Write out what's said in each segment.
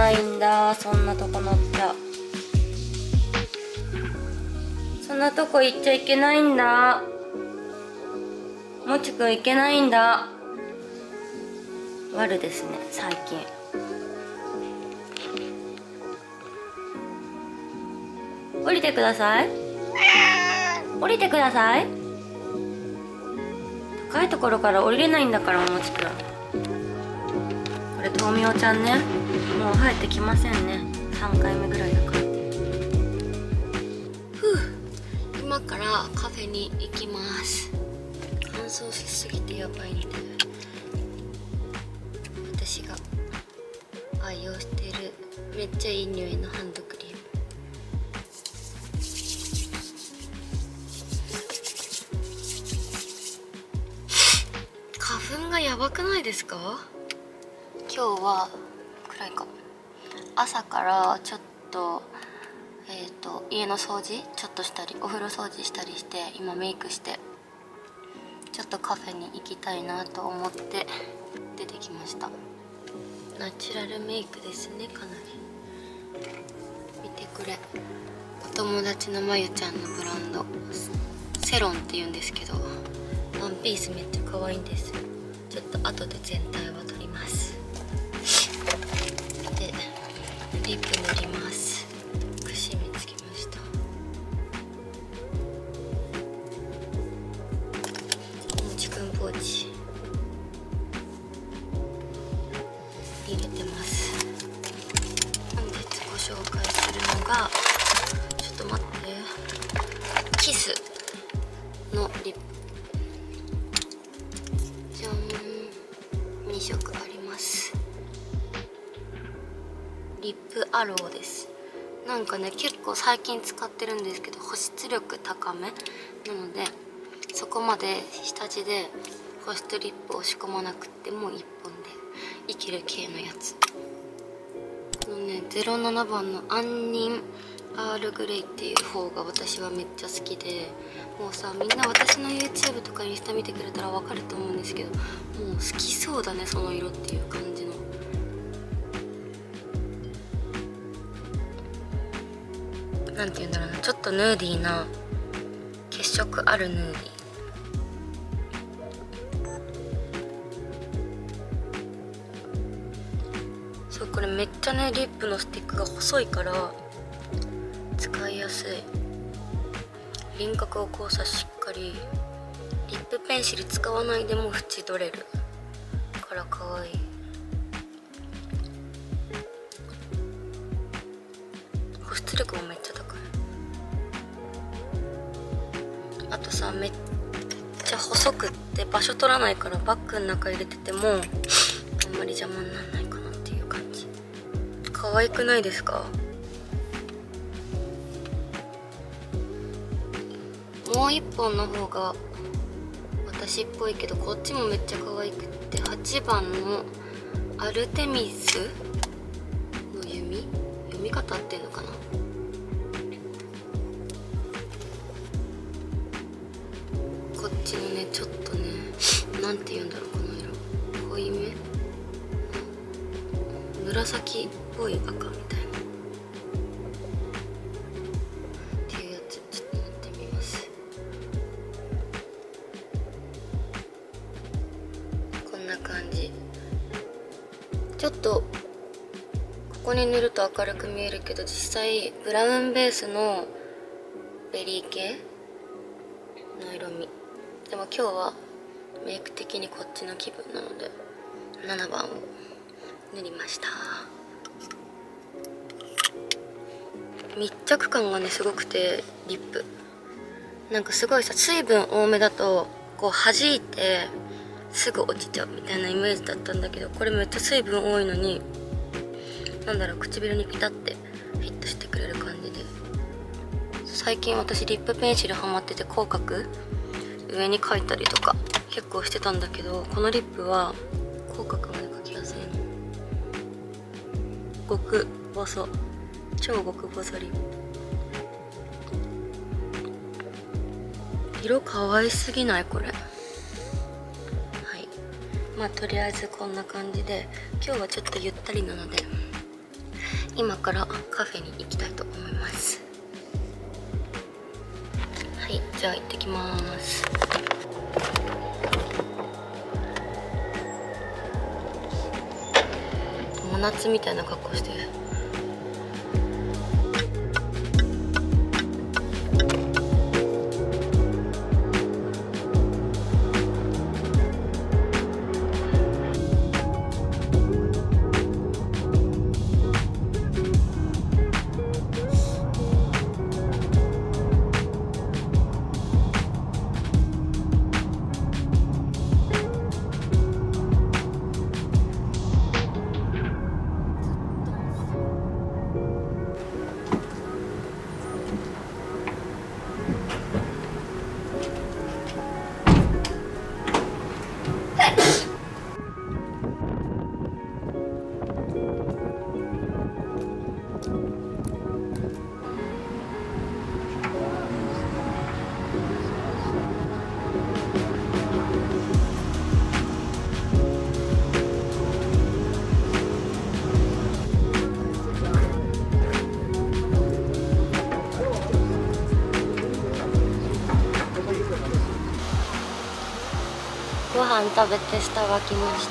ばいいんだ。そんなとこ乗っちゃ、そんなとこ行っちゃいけないんだ。もちくん行けないんだ。悪ですね最近。降りてください。降りてください。高いところから降りれないんだから、もちくん。これ豆苗ちゃんね、もう生えてきませんね。3回目ぐらいだから。今からカフェに行きます。乾燥しすぎてやばいんで、私が愛用しているめっちゃいい匂いのハンドクリーム。花粉がやばくないですか？今日は暗いか、朝からちょっと家の掃除ちょっとしたり、お風呂掃除したりして、今メイクしてちょっとカフェに行きたいなと思って出てきました。ナチュラルメイクですね、かなり。見てくれ、お友達のまゆちゃんのブランドセロンっていうんですけど、ワンピースめっちゃ可愛いんです。ちょっと後で全体は撮ります。でリップ塗ります。くしみつけました。もちくんポーチ入れてます。本日ご紹介するのが、ちょっと待って、キスのリップ。じゃん、2色あります。リップアローです。なんかね、結構最近使ってるんですけど、保湿力高めなので、そこまで下地で保湿リップを仕込まなくっても1本でいける系のやつ。このね、07番のアンニンアールグレイっていう方が私はめっちゃ好きで、もうさ、みんな私の YouTube とかインスタ見てくれたらわかると思うんですけど、もう好きそうだね、その色っていう感じの。なんて言うんだろうな、ちょっとヌーディーな血色あるヌーディー。そう、これめっちゃね、リップのスティックが細いから使いやすい。輪郭を交差しっかり。リップペンシル使わないでも縁取れるから可愛い。保湿力もめっちゃ高い。あとさ、めっちゃ細くって場所取らないから、バッグの中入れててもあんまり邪魔にならないかなっていう感じ。可愛くないですか？もう一本の方が私っぽいけど、こっちもめっちゃ可愛くって、8番のアルテミスの読み方合ってんのかな。こっちのね、ちょっとね、なんて言うんだろう、この色濃いめ、紫っぽい赤みたいなっていうやつ、ちょっと塗ってみます。こんな感じ。ちょっとここに塗ると明るく見えるけど、実際ブラウンベースのベリー系の色味。でも今日はメイク的にこっちの気分なので7番を塗りました。密着感がねすごくて、リップなんかすごいさ、水分多めだとこう弾いてすぐ落ちちゃうみたいなイメージだったんだけど、これめっちゃ水分多いのに、なんだろう、唇にピタってフィットしてくれる感じで。最近私リップペンシルハマってて、口角上に描いたりとか結構してたんだけど、このリップは口角まで描きやすいの。極細、超極細リップ。色可愛すぎない？これ。はい、まあとりあえずこんな感じで、今日はちょっとゆったりなので今からカフェに行きたいと思います。はい、じゃあ行ってきます。真夏みたいな格好してる。ご飯食べて下が来ました。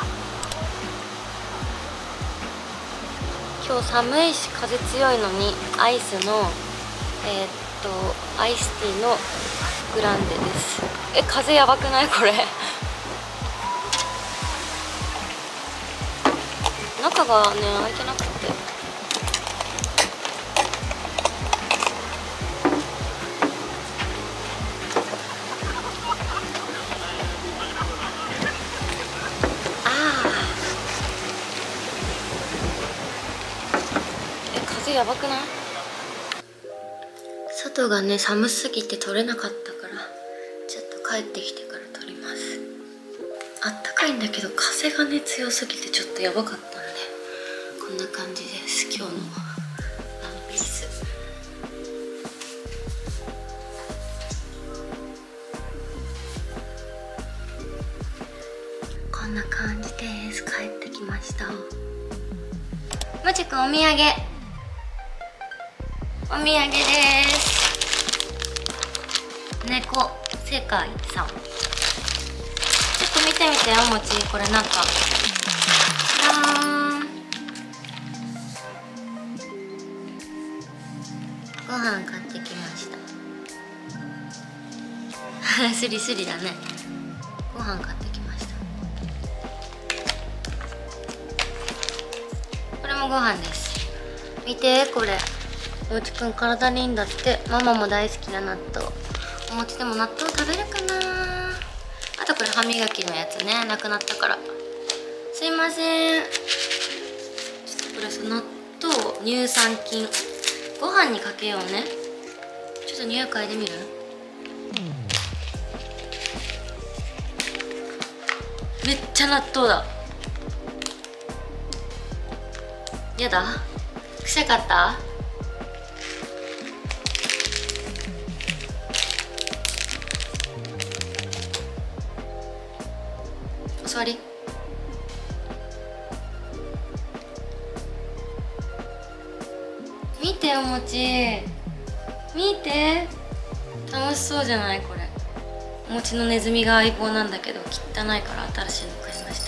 今日寒いし風強いのにアイスのアイスティーのグランデです。風やばくないこれ中がね開いてなくて。風やばくない？外がね寒すぎて撮れなかったからちょっと帰ってきてから撮ります。あったかいんだけど風がね強すぎてちょっとやばかったんで、こんな感じです。今日のワンピース。こんな感じです。帰ってきました。もちくんお土産です。猫世界さん、ちょっと見てみてよもち。これなんかご飯買ってきました。スリスリだね。ご飯買ってきました。これもご飯です。見てこれ、おうちくん体にいいんだって。ママも大好きな納豆。お餅でも納豆食べるかな。あとこれ歯磨きのやつね、なくなったから。すいません。ちょっとこれさ、納豆乳酸菌ご飯にかけようね。ちょっと匂い嗅いでみる？めっちゃ納豆だ。やだ？臭かった？お座り。見てお餅、見て、楽しそうじゃないこれ。お餅のネズミが相棒なんだけど汚いから新しいの買いました。